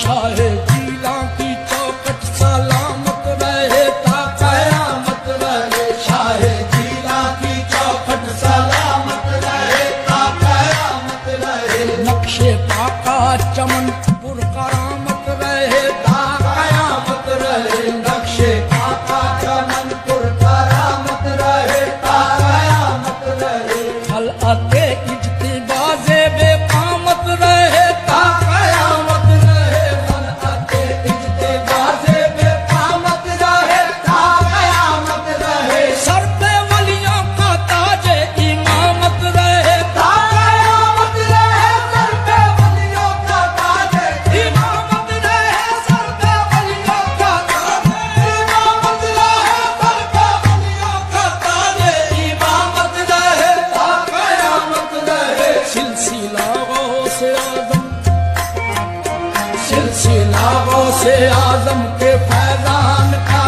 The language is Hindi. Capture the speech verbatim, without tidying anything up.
शाहे जिला की चौखट सलामत रहे ता कयामत रहे। शाहे जिला की चौखट सलामत रहे ता कयामत रहे। नक्शे पाका चमनपुर करामत रहे ता कयामत रहे। नक्शे पाका चमनपुर करामत रहे ता कयामत रहे। हलअते इज्तिबाज़े बेकामत रहे ता कयामत रहे। हलअते इज्तिबाज़े बेकामत रहे ता कयामत रहे। सर पे वलियों का ताजे इमामत रहे ता कयामत रहे। सर पे वलियों का ताजे इमामत रहे। सर पे वलियों का ताजे इमामत रहे। सर पे वलियों का ताजे इमामत रहे ता कयामत रहे। सिलसिला गौसे आज़म सिलसिला गौसे आज़म के फैज़ान का